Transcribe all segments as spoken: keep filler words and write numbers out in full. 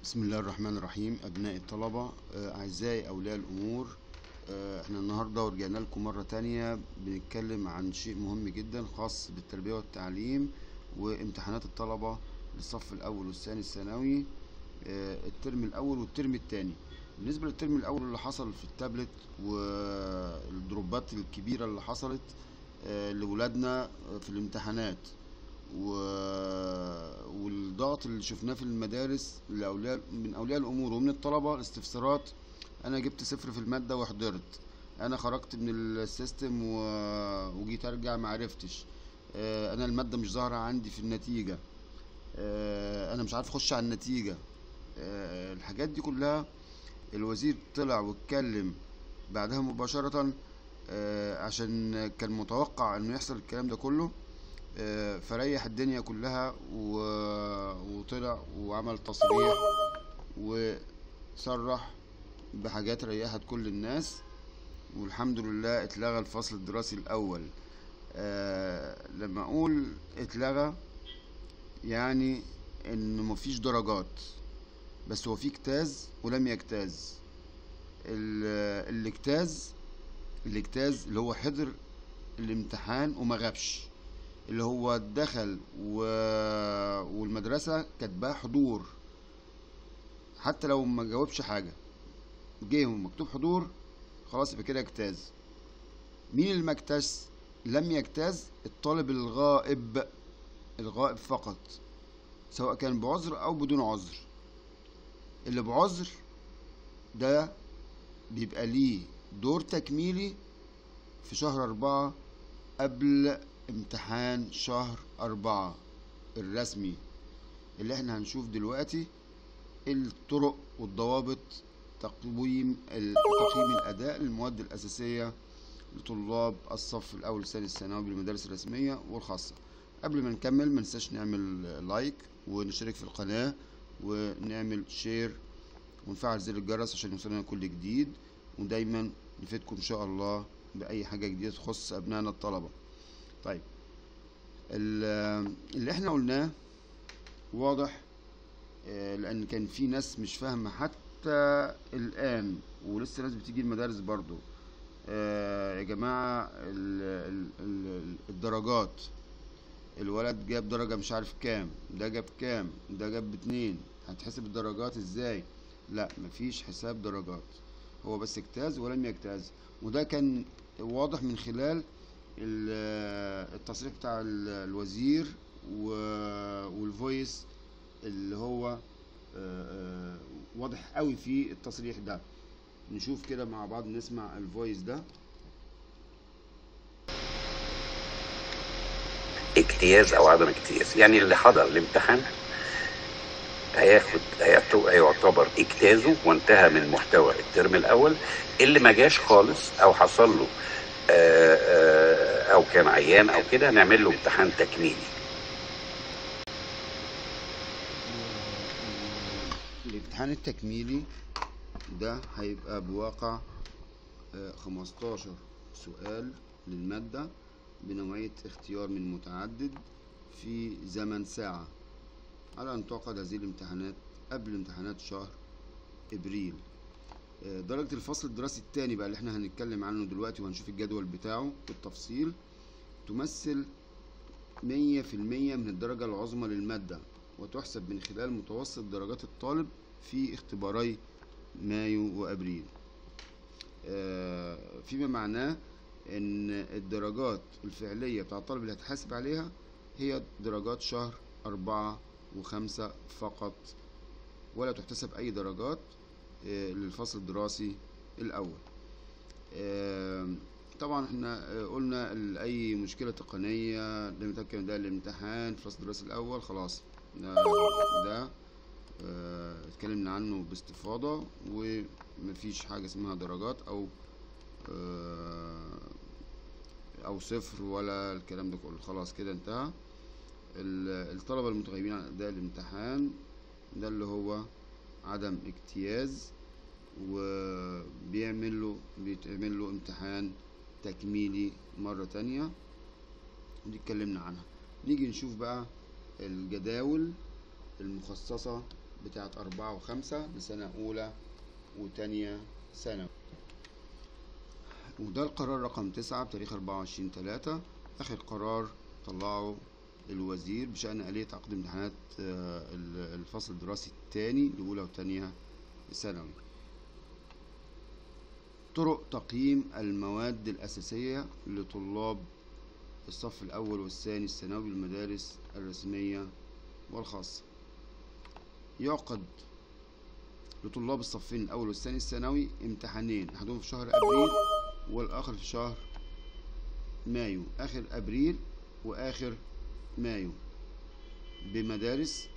بسم الله الرحمن الرحيم. أبناء الطلبة، آه، أعزائي أولياء الأمور، آه، احنا النهاردة ورجعنا لكم مرة تانية بنتكلم عن شيء مهم جدا خاص بالتربية والتعليم وامتحانات الطلبة للصف الأول والثاني الثانوي، آه، الترم الأول والترم الثاني. بالنسبة للترم الأول اللي حصل في التابلت والدروبات الكبيرة اللي حصلت آه، لولادنا في الامتحانات و... والضغط اللي شفناه في المدارس لأولياء من أولياء الأمور ومن الطلبة، الاستفسارات. أنا جبت صفر في المادة وحضرت، أنا خرجت من السيستم و... وجيت أرجع معرفتش، آه، أنا المادة مش ظاهرة عندي في النتيجة، آه، أنا مش عارف أخش على النتيجة. آه، الحاجات دي كلها الوزير طلع واتكلم بعدها مباشرة، آه، عشان كان متوقع انه يحصل الكلام ده كله. آه، فريح الدنيا كلها و- وطلع وعمل تصريح وصرح بحاجات ريحت كل الناس، والحمد لله اتلغى الفصل الدراسي الأول. آه، لما أقول اتلغى يعني إن مفيش درجات، بس هو في اجتاز ولم يجتاز. ال- اللي اجتاز اللي اجتاز اللي هو حضر الامتحان وما غابش، اللي هو دخل و... والمدرسة كاتباه حضور، حتى لو ما جاوبش حاجة جه مكتوب حضور، خلاص يبقى كده اجتاز. مين اللي ما اجتاز؟ لم يجتاز الطالب الغائب، الغائب فقط، سواء كان بعذر او بدون عذر. اللي بعذر ده بيبقى ليه دور تكميلي في شهر أربعة قبل امتحان شهر أربعة الرسمي، اللي احنا هنشوف دلوقتي الطرق والضوابط تقويم تقييم الأداء للمواد الأساسية لطلاب الصف الأول الثاني الثانوي بالمدارس الرسمية والخاصة. قبل ما نكمل مننساش نعمل لايك ونشترك في القناة ونعمل شير ونفعل زر الجرس عشان يوصلنا كل جديد، ودايما نفيدكم إن شاء الله بأي حاجة جديدة تخص أبنائنا الطلبة. طيب، اللي احنا قلناه واضح، آه، لان كان في ناس مش فاهمه حتى الان، ولسه ناس بتيجي المدارس برضو. آه، يا جماعه، ال- ال- ال- الدرجات، الولد جاب درجه مش عارف كام، ده جاب كام، ده جاب اتنين، هتحسب الدرجات ازاي؟ لا، مفيش حساب درجات، هو بس اجتاز ولم يجتاز. وده كان واضح من خلال ال- التصريح بتاع ال- الوزير و- والفويس اللي هو آه، آه، واضح قوي في التصريح ده. نشوف كده مع بعض، نسمع الفويس ده. اجتياز او عدم اجتياز، يعني اللي حضر الامتحان هياخد هيعتو- هيعتبر اجتازه وانتهى من محتوى الترم الاول. اللي ما جاش خالص او حصل له آه، آه، او كان عيان او كده هنعمل له امتحان تكميلي. الامتحان التكميلي ده هيبقى بواقع آه، خمستاشر سؤال للمادة بنوعية اختيار من متعدد في زمن ساعة، على أن تعقد هذه الامتحانات قبل امتحانات شهر إبريل. آه، درجة الفصل الدراسي التاني بقى اللي احنا هنتكلم عنه دلوقتي وهنشوف الجدول بتاعه بالتفصيل، تمثل مية في المية من الدرجة العظمى للمادة، وتحسب من خلال متوسط درجات الطالب في اختباري مايو وأبريل. آه، فيما معناه ان الدرجات الفعلية بتاع الطالب اللي هتحاسب عليها هي درجات شهر أربعة وخمسة فقط، ولا تحتسب أي درجات آه، للفصل الدراسي الأول. آه، طبعا احنا آه، قلنا ال- أي مشكلة تقنية لم يتمكن ده الامتحان في الفصل الدراسي الأول، خلاص ده, ده آه، اتكلمنا عنه باستفاضة، ومفيش حاجة اسمها درجات أو آه، أو صفر ولا الكلام ده كله، خلاص كده انتهى. ال- الطلبة المتغيبين عن أداء الامتحان ده اللي هو عدم اجتياز، وبيعمل له بيتعمل له امتحان تكميلي مرة تانية، ودي اتكلمنا عنها. نيجي نشوف بقى الجداول المخصصة بتاعت أربعة وخمسة لسنة أولى وتانية ثانوي. وده القرار رقم تسعة بتاريخ أربعة وعشرين تلاتة، آخر قرار طلعه الوزير بشأن آلية عقد امتحانات الفصل الدراسي الثاني لأولى وتانية ثانوي. طرق تقييم المواد الأساسية لطلاب الصف الأول والثاني الثانوي بالمدارس الرسمية والخاصة. يعقد لطلاب الصفين الأول والثاني الثانوي امتحانين، أحدهم في شهر أبريل والآخر في شهر مايو، آخر أبريل وآخر مايو، بمدارس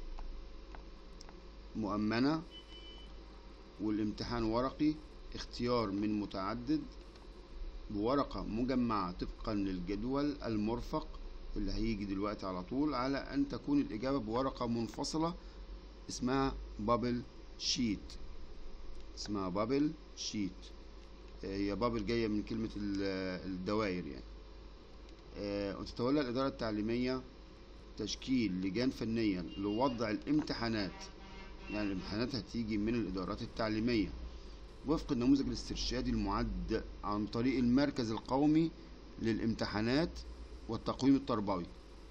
مؤمنة، والامتحان ورقي اختيار من متعدد بورقة مجمعة طبقا للجدول المرفق اللي هيجي دلوقتي على طول، على أن تكون الإجابة بورقة منفصلة اسمها بابل شيت، اسمها بابل شيت. هي بابل جاية من كلمة الدوائر يعني. وتتولى الإدارة التعليمية تشكيل لجان فنية لوضع الامتحانات، يعني الامتحانات هتيجي من الإدارات التعليمية وفق النموذج الاسترشادي المعد عن طريق المركز القومي للامتحانات والتقويم التربوي،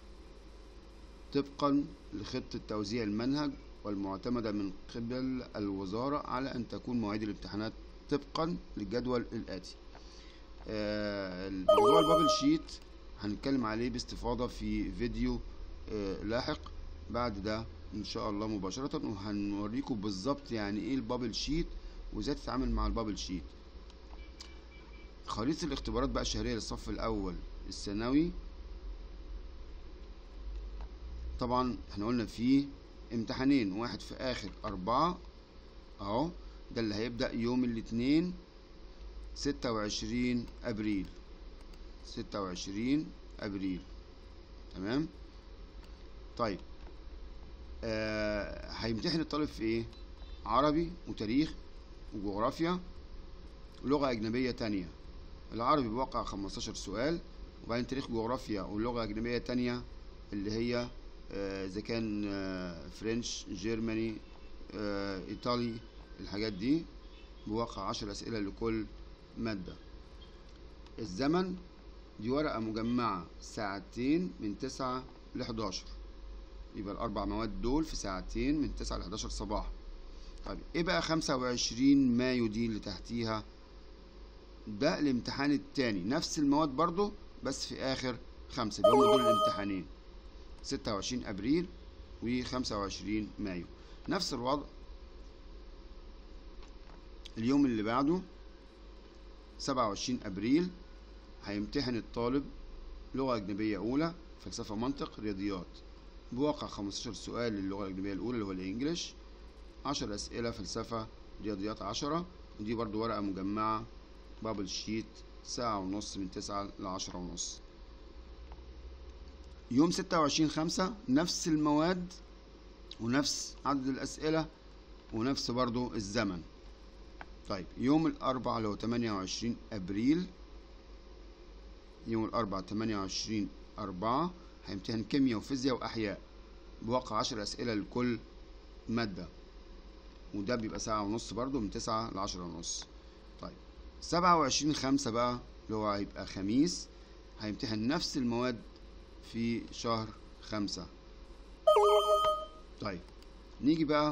طبقا لخطة توزيع المنهج والمعتمدة من قبل الوزارة، على أن تكون مواعيد الامتحانات طبقا للجدول الآتي. آه موضوع البابل شيت هنتكلم عليه باستفاضة في فيديو آه لاحق بعد ده إن شاء الله مباشرة، وهنوريكم بالظبط يعني إيه البابل شيت وإزاي تتعامل مع البابل شيت. خريطة الاختبارات بقى الشهرية للصف الأول الثانوي، طبعا احنا قلنا فيه امتحانين، واحد في آخر أربعة أهو، ده اللي هيبدأ يوم الاثنين ستة وعشرين أبريل، ستة وعشرين أبريل، تمام. طيب آه هيمتحن الطالب في إيه؟ عربي وتاريخ وجغرافيا ولغة أجنبية تانية. العربي بواقع خمستاشر سؤال، وبعدين تاريخ وجغرافيا ولغة أجنبية تانية اللي هي إذا آه كان آه فرنش، جيرماني، آه إيطالي، الحاجات دي بواقع عشر أسئلة لكل مادة. الزمن دي ورقة مجمعة ساعتين من تسعة لحداشر، يبقى الأربع مواد دول في ساعتين من تسعة لحداشر صباحا. طيب ايه بقى خمسة وعشرين مايو دي اللي تحتيها؟ ده الامتحان التاني، نفس المواد برضو بس في آخر خمسة، يبقى هم دول الامتحانين ستة وعشرين أبريل وخمسة وعشرين مايو. نفس الوضع اليوم اللي بعده سبعة وعشرين أبريل هيمتحن الطالب لغة أجنبية أولى، فلسفة، منطق، رياضيات، بواقع خمستاشر سؤال للغة الأجنبية الأولى اللي هو الإنجليش، عشر أسئلة فلسفة، رياضيات عشرة، ودي برضو ورقة مجمعة بابل شيت، ساعة ونص من تسعة لعشرة ونص. يوم ستة وعشرين خمسة نفس المواد ونفس عدد الأسئلة ونفس برضو الزمن. طيب يوم الأربعاء اللي هو تمانية وعشرين أبريل، يوم الأربعاء تمانية وعشرين أربعة هيمتحن كيمياء وفيزياء وأحياء، بواقع عشر أسئلة لكل مادة، وده بيبقى ساعة ونص برضو من تسعة لعشرة ونص. طيب سبعة وعشرين خمسة بقى اللي هو هيبقى خميس، هيمتحن نفس المواد في شهر خمسة. طيب نيجي بقى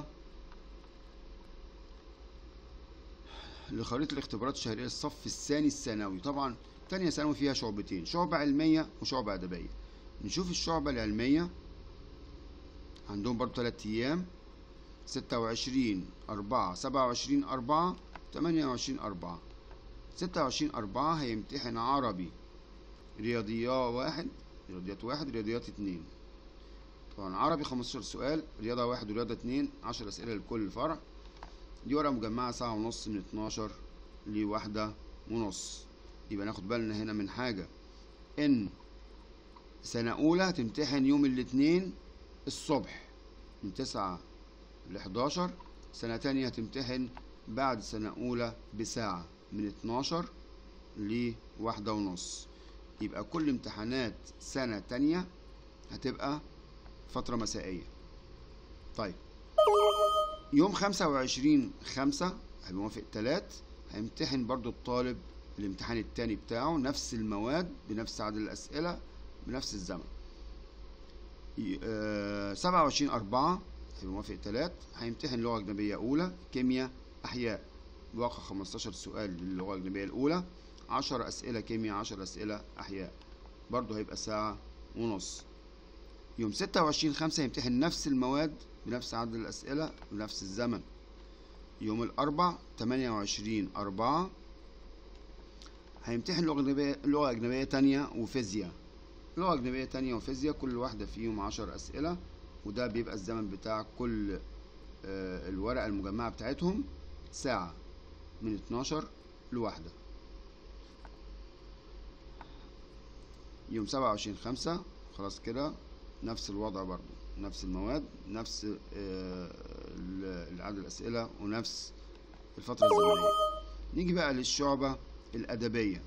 لخريطة الاختبارات الشهرية للصف الثاني الثانوي. طبعا تانية ثانوي فيها شعبتين، شعبة علمية وشعبة أدبية. نشوف الشعبة العلمية عندهم برضو تلات أيام، ستة وعشرين أربعة، سبعة وعشرين أربعة، تمانية وعشرين أربعة. ستة وعشرين أربعة هيمتحن عربي، رياضيات واحد، رياضيات واحد، رياضيات اتنين. طبعا عربي خمستاشر سؤال، رياضة واحد ورياضة اتنين، عشر أسئلة لكل فرع. دي ورقة مجمعة ساعة ونص من اتناشر لواحدة ونص. يبقى ناخد بالنا هنا من حاجة، إن سنة أولى هتمتحن يوم الاثنين الصبح من تسعة لحداشر، سنة تانية هتمتحن بعد سنة أولى بساعة من اتناشر لواحدة ونص. يبقى كل امتحانات سنة تانية هتبقى فترة مسائية. طيب يوم خمسة وعشرين خمسة هيوافق تلات، هيمتحن برضو الطالب الامتحان التاني بتاعه، نفس المواد بنفس عدد الأسئلة بنفس الزمن. سبعة وعشرين أربعة هيوافق تلات، هيمتحن لغة أجنبية أولى، كيمياء، أحياء، بواقع خمستاشر سؤال للغة الأجنبية الأولى، عشر أسئلة كيمياء، عشر أسئلة أحياء، برضو هيبقى ساعة ونص. يوم ستة وعشرين خمسة هيمتحن نفس المواد بنفس عدد الأسئلة بنفس الزمن. يوم الأربع تمانية وعشرين أربعة هيمتحن لغة أجنبية لغة أجنبية تانية وفيزياء، لغة أجنبية تانية وفيزياء، كل واحدة فيهم عشر أسئلة، وده بيبقى الزمن بتاع كل آه الورقة المجمعة بتاعتهم ساعة، من اتناشر لواحدة. يوم سبعة وعشرين خمسة خلاص كده نفس الوضع برضو، نفس المواد، نفس آه عدد الأسئلة، ونفس الفترة الزمنية. نيجي بقى للشعبة الأدبية.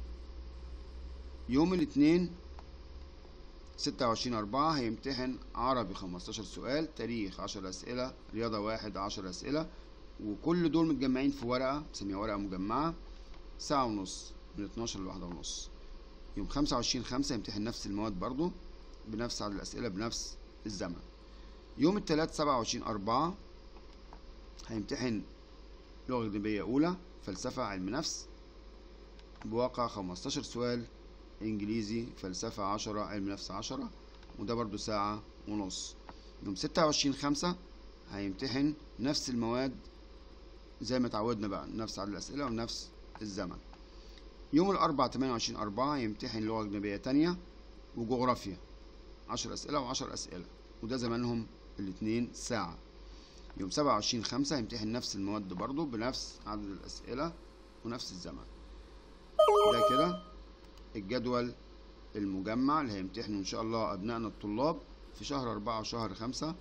يوم الاثنين ستة وعشرين أربعة هيمتحن عربي خمستاشر سؤال، تاريخ عشر أسئلة، رياضة واحد عشر أسئلة، وكل دول متجمعين في ورقة بنسميها ورقة مجمعة، ساعة ونص، من اتناشر لواحدة ونص. يوم خمسة وعشرين خمسة يمتحن نفس المواد برضو بنفس عدد الأسئلة بنفس الزمن. يوم الثلاث سبعة وعشرين أربعة هيمتحن لغة أجنبية أولى، فلسفة، علم نفس، بواقع خمستاشر سؤال، إنجليزي، فلسفة عشرة، علم نفس عشرة، وده برضو ساعة ونص. يوم ستة وعشرين خمسة هيمتحن نفس المواد زي ما اتعودنا بقى، نفس عدد الأسئلة ونفس الزمن. يوم الأربع تمانية وعشرين أربعة يمتحن لغة أجنبية تانية وجغرافيا، عشر أسئلة وعشر أسئلة، وده زمنهم الاتنين ساعة. يوم سبعة وعشرين خمسة هيمتحن نفس المواد برضو بنفس عدد الأسئلة ونفس الزمن. ده كده الجدول المجمع اللي هيمتحنوا إن شاء الله أبنائنا الطلاب في شهر أربعة وشهر خمسة.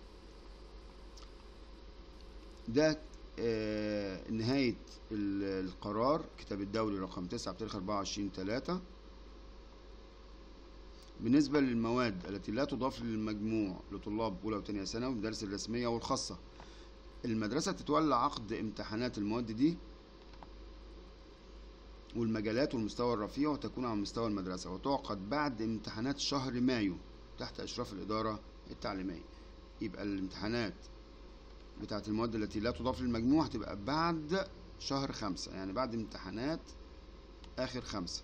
ده آه نهاية القرار كتاب الدولي رقم تسعة بتاريخ أربعة وعشرين تلاتة. بالنسبة للمواد التي لا تضاف للمجموع لطلاب أولى وتانية ثانوي المدارس الرسمية والخاصة، المدرسة تتولى عقد امتحانات المواد دي والمجالات والمستوى الرفيع، وتكون على مستوى المدرسة، وتعقد بعد امتحانات شهر مايو تحت إشراف الإدارة التعليمية. يبقى الامتحانات بتاعة المواد التي لا تضاف للمجموع هتبقى بعد شهر خمسة، يعني بعد امتحانات آخر خمسة.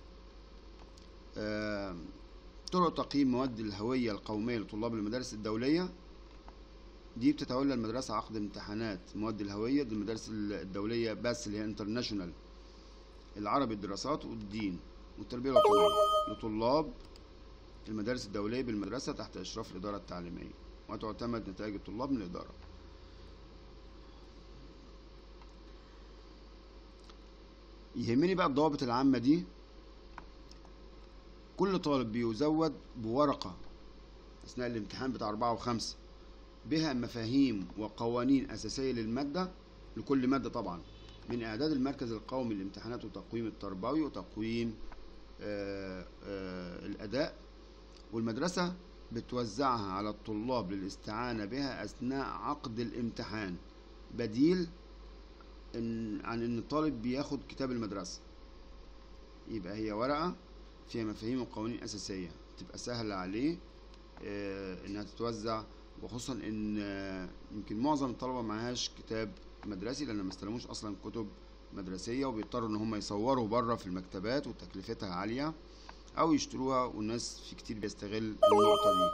آه طرق تقييم مواد الهوية القومية لطلاب المدارس الدولية، دي بتتولى المدرسة عقد امتحانات مواد الهوية دي المدارس الدولية بس اللي هي انترناشونال، العربي، الدراسات، والدين، والتربية الوطنية لطلاب المدارس الدولية بالمدرسة تحت إشراف الإدارة التعليمية، وتعتمد نتائج الطلاب من الإدارة. يهمني بقى الضوابط العامة دي. كل طالب بيزود بورقة أثناء الامتحان بتاع أربعة وخمسة بها مفاهيم وقوانين أساسية للمادة، لكل مادة طبعا، من إعداد المركز القومي للامتحانات وتقويم التربوي وتقويم آآ آآ الأداء، والمدرسة بتوزعها على الطلاب للاستعانة بها أثناء عقد الامتحان، بديل إن عن إن الطالب بياخد كتاب المدرسة. يبقى هي ورقة فيها مفاهيم وقوانين أساسية تبقى سهلة عليه إنها تتوزع، وخصوصا إن يمكن معظم الطلبة معهاش كتاب مدرسي لأن ما استلموش أصلا كتب مدرسية، وبيضطروا إن هم يصوروا بره في المكتبات وتكلفتها عالية، أو يشتروها، والناس في كتير بيستغل النقطة دي.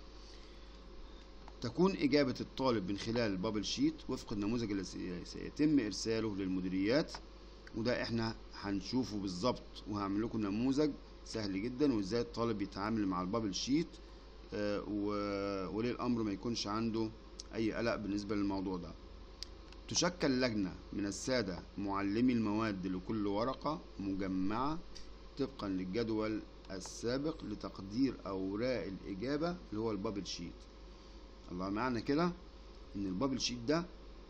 تكون إجابة الطالب من خلال البابل شيت وفق النموذج الذي سيتم إرساله للمديريات، وده إحنا هنشوفه بالظبط، وهعمل لكم نموذج سهل جدا وإزاي الطالب يتعامل مع البابل شيت، آه وليه الأمر ما يكونش عنده أي قلق بالنسبة للموضوع ده. تشكل لجنة من السادة معلمي المواد لكل ورقة مجمعة طبقا للجدول السابق لتقدير أوراق الإجابة اللي هو البابل شيت. الله، معنى كده إن البابل شيت ده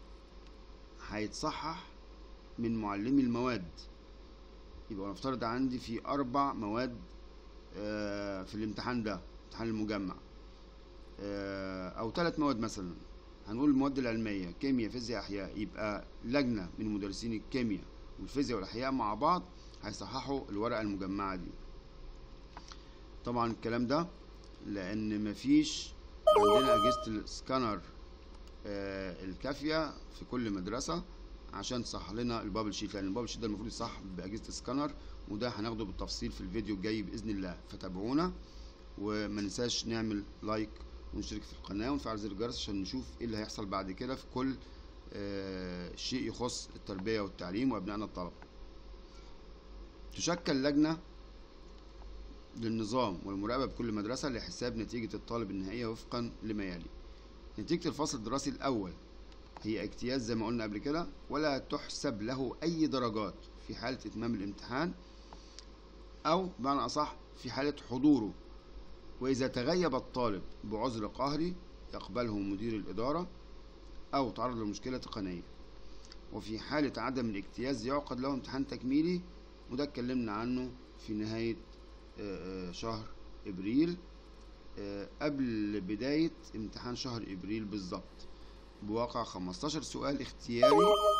هيتصحح من معلمي المواد. يبقى نفترض عندي في أربع مواد في الامتحان ده، امتحان المجمع، أو ثلاث مواد مثلا، هنقول المواد العلمية كيمياء فيزياء احياء، يبقى لجنة من مدرسين الكيمياء والفيزياء والاحياء مع بعض هيصححوا الورقة المجمعة دي. طبعا الكلام ده لان مفيش عندنا اجهزة السكانر آه الكافية في كل مدرسة عشان تصحح لنا البابل شيت، لان البابل شيت ده المفروض يصحح باجهزة السكانر، وده هناخده بالتفصيل في الفيديو الجاي باذن الله. فتابعونا وما ننساش نعمل لايك ونشترك في القناة ونفعل زر الجرس عشان نشوف ايه اللي هيحصل بعد كده في كل آه شيء يخص التربية والتعليم وابنائنا الطلبة. تشكل لجنة للنظام والمراقبة بكل مدرسة لحساب نتيجة الطالب النهائية وفقا لما يلي. نتيجة الفصل الدراسي الأول هي اجتياز زي ما قلنا قبل كده، ولا تحسب له أي درجات في حالة إتمام الامتحان، أو بمعنى أصح في حالة حضوره. وإذا تغيب الطالب بعذر قهري يقبله مدير الإدارة أو تعرض لمشكلة تقنية. وفي حالة عدم الاجتياز يعقد له امتحان تكميلي، وده اتكلمنا عنه في نهاية شهر إبريل قبل بداية امتحان شهر إبريل بالظبط، بواقع خمستاشر سؤال اختياري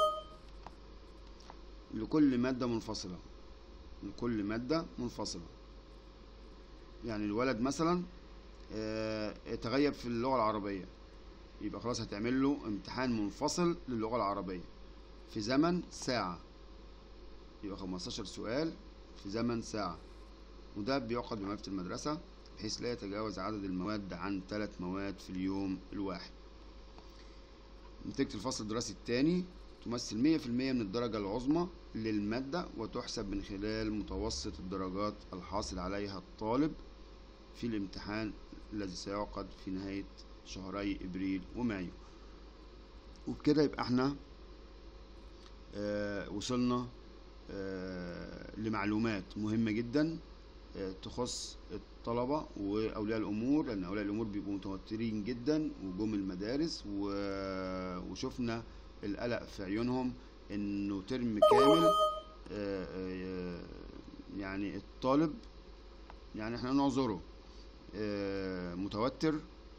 لكل مادة منفصلة. لكل مادة منفصلة يعني الولد مثلا تغيب في اللغة العربية، يبقى خلاص هتعمل له امتحان منفصل للغة العربية في زمن ساعة، يبقى خمستاشر سؤال في زمن ساعة، وده بيعقد بمكتب المدرسة بحيث لا يتجاوز عدد المواد عن ثلاث مواد في اليوم الواحد. نتيجة الفصل الدراسي الثاني تمثل مية في المية من الدرجة العظمى للمادة، وتحسب من خلال متوسط الدرجات الحاصل عليها الطالب في الامتحان الذي سيعقد في نهاية شهري إبريل ومايو. وبكده يبقى احنا آه وصلنا آه لمعلومات مهمة جدا آه تخص الطلبة وأولياء الأمور، لأن أولياء الأمور بيبقوا متوترين جدا وجم المدارس وشفنا القلق في عيونهم إنه ترم كامل آه آه يعني الطالب يعني احنا نعذره آه متوتر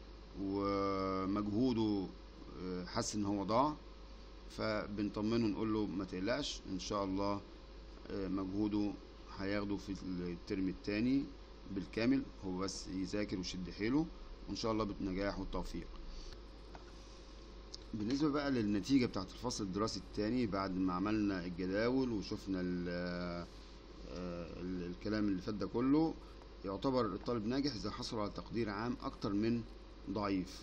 ومجهوده آه حس ان هو ضاع، فبنطمنه نقول له ما تقلقش ان شاء الله آه مجهوده هياخده في الترم الثاني بالكامل، هو بس يذاكر ويشد حيله وان شاء الله بالنجاح والتوفيق. بالنسبة بقى للنتيجة بتاعت الفصل الدراسي الثاني بعد ما عملنا الجداول وشفنا ال الكلام اللي فات ده كله، يعتبر الطالب ناجح إذا حصل على تقدير عام أكتر من ضعيف.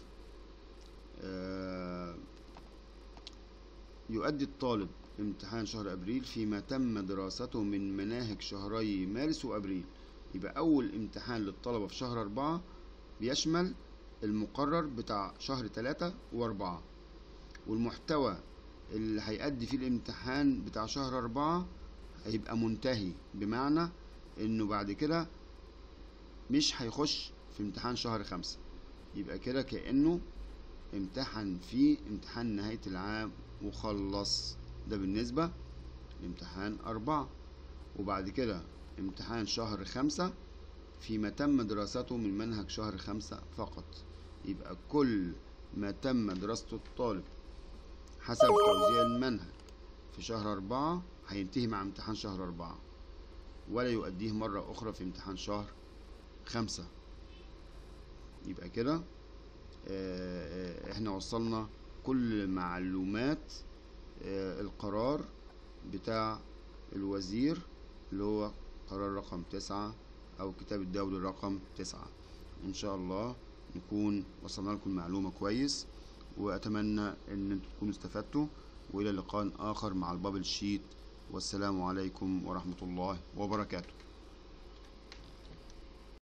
يؤدي الطالب امتحان شهر أبريل فيما تم دراسته من مناهج شهري مارس وأبريل. يبقى أول امتحان للطلبة في شهر أربعة بيشمل المقرر بتاع شهر تلاتة وأربعة، والمحتوى اللي هيأدي فيه الامتحان بتاع شهر أربعة هيبقى منتهي، بمعنى إنه بعد كده مش هيخش في امتحان شهر خمسة، يبقى كده كأنه امتحن في امتحان نهاية العام وخلص. ده بالنسبة لامتحان أربعة. وبعد كده امتحان شهر خمسة فيما تم دراسته من منهج شهر خمسة فقط. يبقى كل ما تم دراسته الطالب حسب توزيع المنهج في شهر أربعة هينتهي مع امتحان شهر أربعة، ولا يؤديه مرة أخرى في امتحان شهر خمسة. يبقى كده احنا وصلنا كل معلومات القرار بتاع الوزير اللي هو قرار رقم تسعة او كتاب الدولي رقم تسعة. ان شاء الله نكون وصلنا لكم معلومة كويس، واتمنى ان انتم تكونوا استفدتوا، والى لقاء اخر مع البابل شيت، والسلام عليكم ورحمة الله وبركاته.